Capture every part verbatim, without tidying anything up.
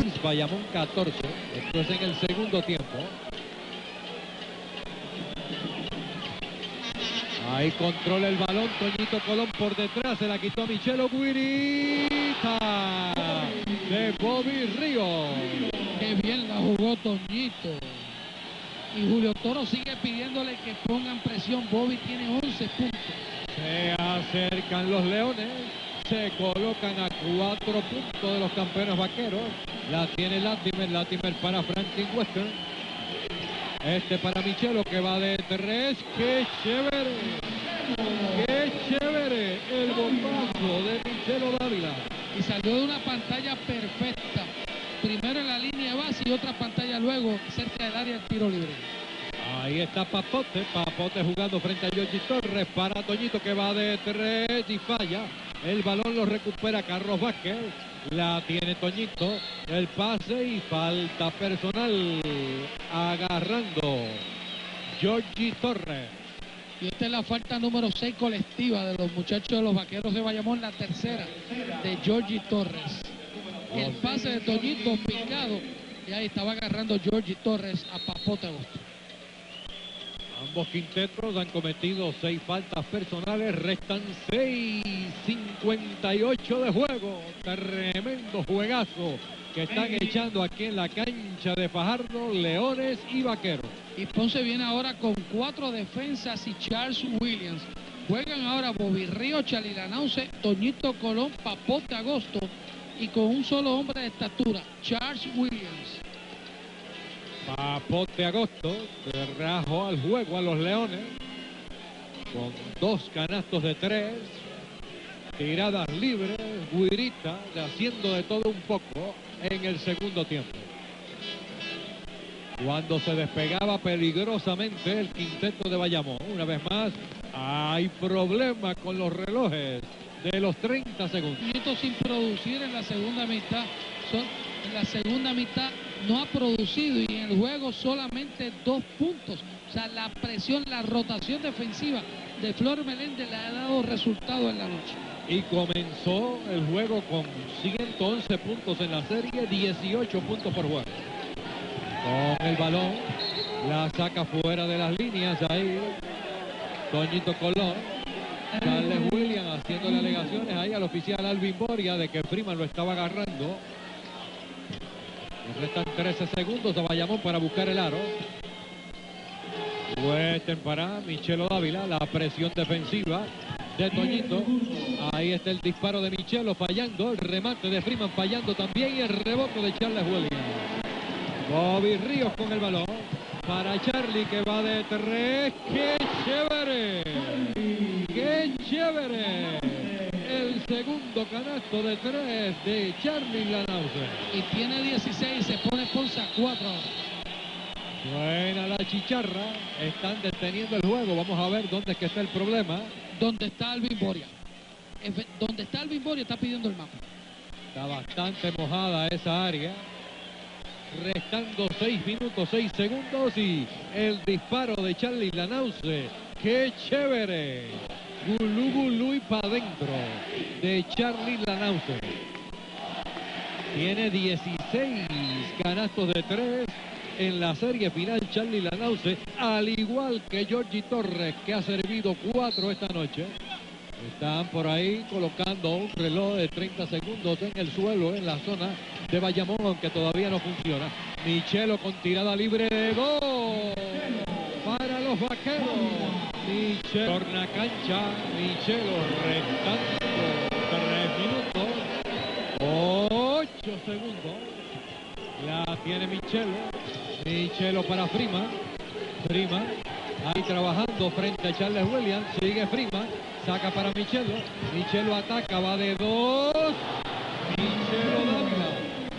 seis, Bayamón catorce. Esto es en el segundo tiempo. Ahí controla el balón Toñito Colón por detrás, se la quitó Michelo Guirita de Bobby Ríos. Qué bien la jugó Toñito. Y Julio Toro sigue pidiéndole que pongan presión. Bobby tiene once puntos. Se acercan los Leones, se colocan a cuatro puntos de los campeones vaqueros. La tiene Latimer, Latimer para Franklin Western. Este para Michelo que va de tres. ¡Qué chévere! ¡Qué chévere! El bombazo de Michelo Dávila. Y salió de una pantalla perfecta. Primero en la línea de base y otra pantalla luego cerca del área del tiro libre. Ahí está Papote, Papote jugando frente a Georgie Torres para Toñito que va de tres y falla. El balón lo recupera Carlos Vázquez, la tiene Toñito, el pase y falta personal agarrando Georgie Torres. Y esta es la falta número seis colectiva de los muchachos de los Vaqueros de Bayamón, la tercera de Georgie Torres. El pase de Toñito picado y ahí estaba agarrando Georgie Torres a Papote Agosto. Ambos quintetos han cometido seis faltas personales, restan seis cincuenta y ocho de juego. Tremendo juegazo que están echando aquí en la cancha de Fajardo, Leones y Vaqueros. Y Ponce viene ahora con cuatro defensas y Charles Williams. Juegan ahora Bobby Ríos, Charlie Lanause, Toñito Colón, Papote Agosto y con un solo hombre de estatura, Charles Williams. Papote Agosto trajo al juego a los Leones con dos canastos de tres, tiradas libres, Guirita haciendo de todo un poco en el segundo tiempo. Cuando se despegaba peligrosamente el quinteto de Bayamón, una vez más hay problemas con los relojes de los treinta segundos. Sin producir en la segunda mitad, son, en la segunda mitad no ha producido y en el juego solamente dos puntos. O sea, la presión, la rotación defensiva de Flor Meléndez le ha dado resultado en la noche. Y comenzó el juego con ciento once puntos en la serie, dieciocho puntos por juego. Con el balón, la saca fuera de las líneas ahí Toñito Colón. Charles Williams haciéndole alegaciones ahí al oficial Alvin Boria de que Freeman lo estaba agarrando. Nos restan trece segundos a Bayamón para buscar el aro. Western para Michelo Dávila, la presión defensiva de Toñito. Ahí está el disparo de Michelo fallando, el remate de Freeman fallando también y el rebote de Charles Williams. Bobby Ríos con el balón para Charlie que va de tres. ¡Qué chévere! ¡Qué chévere! El segundo canasto de tres de Charlie Lanause. Y tiene dieciséis, se pone Ponce a cuatro. Buena la chicharra, están deteniendo el juego. Vamos a ver dónde es que está el problema. ¿Dónde está Alvin Boria? Donde está Alvin Boria está pidiendo el mapa. Está bastante mojada esa área. Restando seis minutos, seis segundos y el disparo de Charlie Lanause. ¡Qué chévere! Gulú, gulú y para adentro de Charlie Lanause. Tiene dieciséis canastos de tres en la serie final Charlie Lanause, al igual que Georgie Torres, que ha servido cuatro esta noche. Están por ahí colocando un reloj de treinta segundos en el suelo en la zona de Bayamón, aunque todavía no funciona. Michelo con tirada libre de dos para los Vaqueros. Michelo torna cancha, Michelo restando tres minutos, ocho segundos. La tiene Michelo, Michelo para Freeman, Freeman ahí trabajando frente a Charles Williams, sigue Freeman, saca para Michelo, Michelo ataca, va de dos, Michelo Dávila.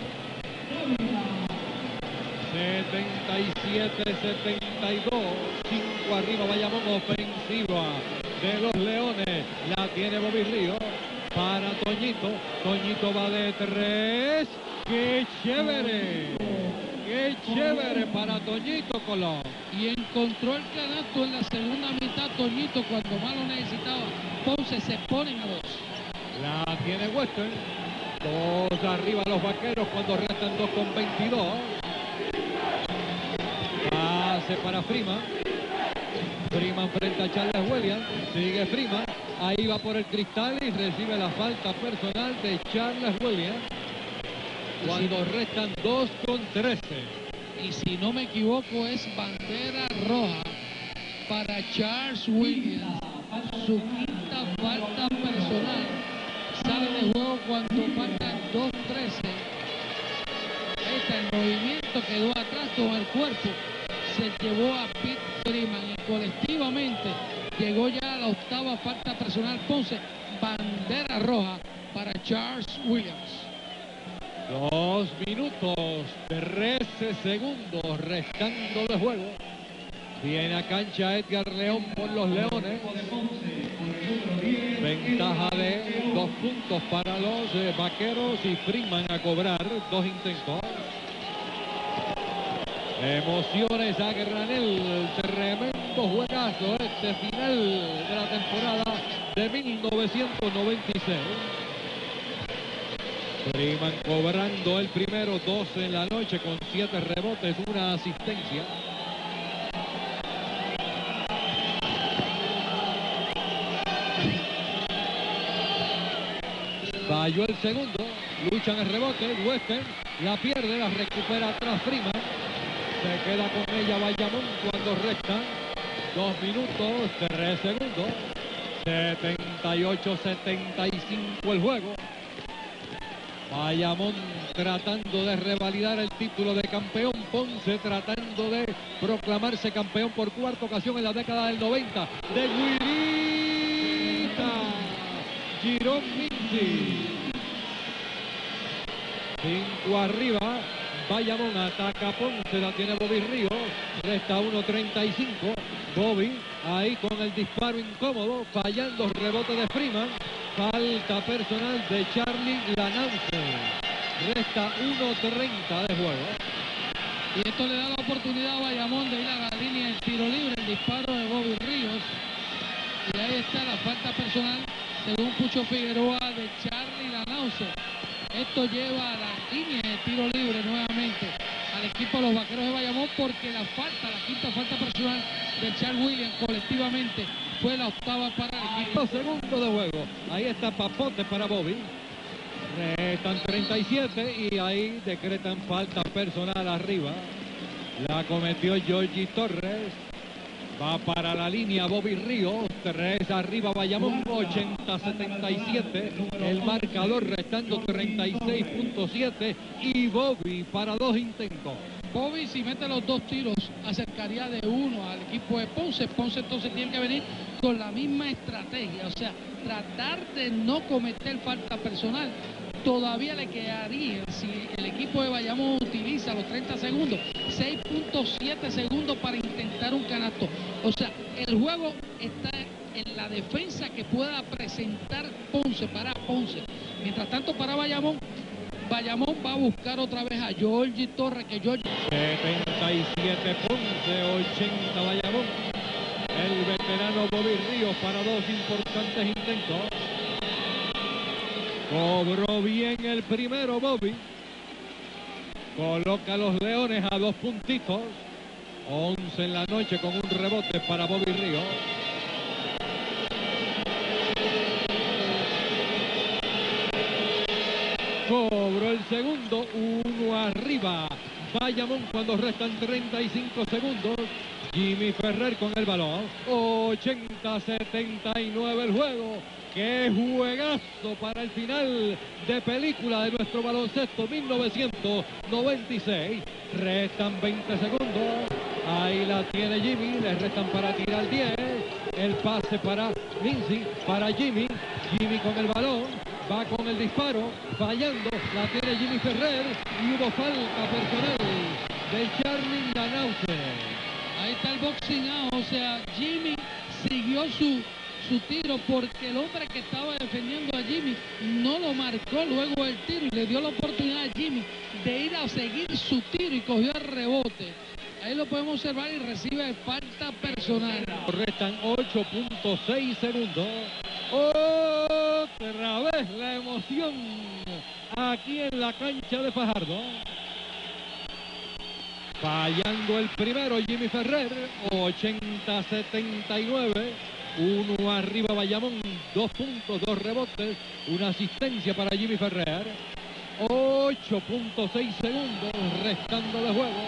setenta y siete setenta y dos, cinco arriba Bayamón, ofensiva de los Leones, la tiene Bobby Ríos para Toñito, Toñito va de tres, ¡qué chévere! ¡Qué chévere para Toñito Colón! Y encontró el canasto en la segunda mitad Toñito cuando más lo necesitaba. Ponce se ponen a dos. La tiene Western, Dos arriba los vaqueros cuando restan dos con veintidós. Pase para Freeman. Freeman frente a Charles Williams. Sigue Freeman. Ahí va por el cristal y recibe la falta personal de Charles Williams. Cuando restan dos con trece. Y si no me equivoco es bandera roja para Charles Williams. Su quinta falta personal. Sale de juego cuando faltan dos trece. Ahí está el movimiento, quedó atrás con el cuerpo. Se llevó a Pete Freeman y colectivamente llegó ya a la octava falta personal. Ponce, bandera roja para Charles Williams. Dos minutos, trece segundos restando de juego. Viene a cancha Edgar León por los Leones. Ventaja de dos puntos para los eh, vaqueros y Freeman a cobrar dos intentos. Emociones a granel, tremendo juegazo este final de la temporada de mil novecientos noventa y seis. Freeman cobrando el primero, doce en la noche con siete rebotes, una asistencia. Falló el segundo, luchan el rebote, Western la pierde, la recupera atrás Freeman. Se queda con ella Bayamón cuando restan dos minutos, tres segundos. setenta y ocho setenta y cinco el juego. Bayamón tratando de revalidar el título de campeón. Ponce tratando de proclamarse campeón por cuarta ocasión en la década del noventa. De Guirita. Girón Minci. Cinco arriba. Bayamón ataca Ponce, la tiene Bobby Ríos. Resta uno treinta y cinco. Bobby ahí con el disparo incómodo, fallando rebote de Freeman. Falta personal de Charlie Lanauce. Resta uno treinta de juego. Y esto le da la oportunidad a Bayamón de ir a la línea del tiro libre, el disparo de Bobby Ríos. Y ahí está la falta personal, según Pucho Figueroa, de Charlie Lanauce. Esto lleva a la línea de tiro libre nuevamente al equipo de los vaqueros de Bayamón, porque la falta, la quinta falta personal de Charles Williams colectivamente fue la octava para el equipo. Dos segundos de juego. Ahí está Papote para Bobby. Restan treinta y siete y ahí decretan falta personal arriba. La cometió Georgie Torres. Va para la línea Bobby Ríos. Tres arriba Bayamón. ochenta setenta y siete. El marcador restando treinta y seis punto siete. Y Bobby para dos intentos. Bobby, si mete los dos tiros, acercaría de uno al equipo de Ponce. Ponce entonces tiene que venir con la misma estrategia. O sea, tratar de no cometer falta personal. Todavía le quedaría, si el equipo de Bayamón utiliza los treinta segundos, seis punto siete segundos para intentar un canasto. O sea, el juego está en la defensa que pueda presentar Ponce para Ponce. Mientras tanto, para Bayamón, Bayamón va a buscar otra vez a Georgie Torres, que Georgie... setenta y siete Ponce, ochenta Bayamón. El veterano Bobby Ríos para dos importantes intentos. Cobró bien el primero Bobby. Coloca a los Leones a dos puntitos. once en la noche con un rebote para Bobby Ríos. Cobró el segundo, uno arriba. Bayamón cuando restan treinta y cinco segundos. Jimmy Ferrer con el balón. ochenta setenta y nueve el juego. ¡Qué juegazo para el final de película de nuestro baloncesto mil novecientos noventa y seis! Restan veinte segundos. Ahí la tiene Jimmy. Le restan para tirar diez. El pase para Minci, para Jimmy. Jimmy con el balón. Va con el disparo. Fallando. La tiene Jimmy Ferrer. Y hubo falta personal de Charlie Lanauce. Ahí está el boxing out. O sea, Jimmy siguió su... su tiro, porque el hombre que estaba defendiendo a Jimmy no lo marcó luego del tiro y le dio la oportunidad a Jimmy de ir a seguir su tiro y cogió el rebote. Ahí lo podemos observar y recibe falta personal. Restan ocho punto seis segundos. Otra vez la emoción aquí en la cancha de Fajardo. Fallando el primero Jimmy Ferrer, ochenta a setenta y nueve. Uno arriba Bayamón, dos puntos, dos rebotes, una asistencia para Jimmy Ferrer. ocho punto seis segundos restando de juego.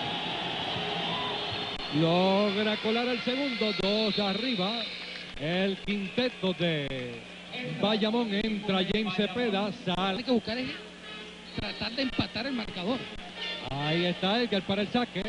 Logra colar el segundo, dos arriba. El quinteto de Bayamón, entra James Cepeda, sale. Hay que buscar es tratar de empatar el marcador. Ahí está Edgar para el saque.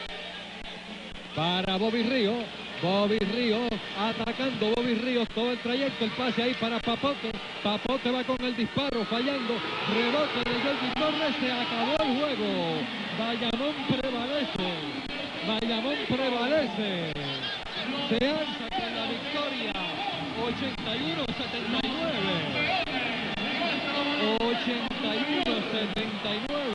Para Bobby Ríos. Bobby Ríos atacando. Bobby Ríos todo el trayecto. El pase ahí para Papote. Papote va con el disparo fallando. Rebote de Georgie Torres. Se acabó el juego. Bayamón prevalece. Bayamón prevalece. Se alza con la victoria. ochenta y uno a setenta y nueve. ochenta y uno a setenta y nueve.